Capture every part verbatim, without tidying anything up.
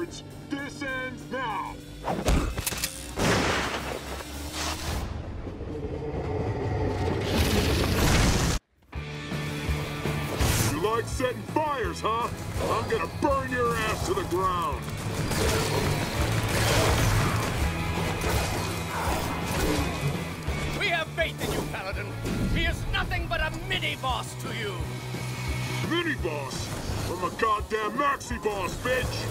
cowards! This ends now! You like setting fires, huh? I'm gonna burn your ass to the ground! We have faith in you, Paladin. He is nothing but a mini-boss to you. Mini-boss? I'm a goddamn maxi-boss, bitch!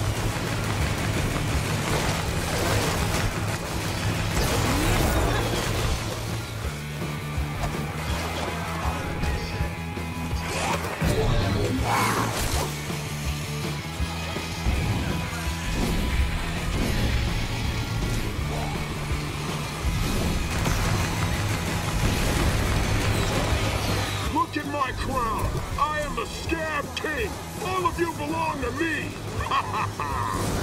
Look at my crown! I am the Scab King! All of you belong to me! Ha ha ha!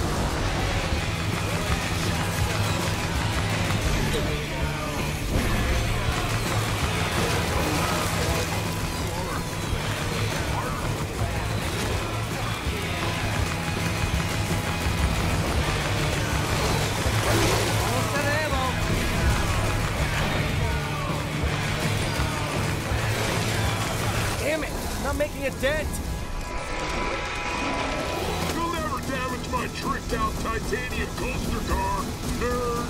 Damn it! Not making a dent! You'll never damage my tricked-out titanium coaster car, nerd!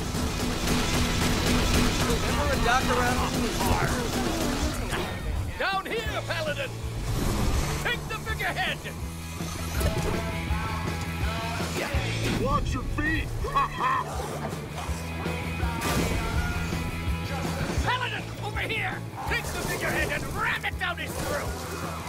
Remember a doctor around? Down here, Paladin! Take the figurehead! Watch your feet! Ha ha! Paladin, over here! Take the figurehead and ram it down his throat!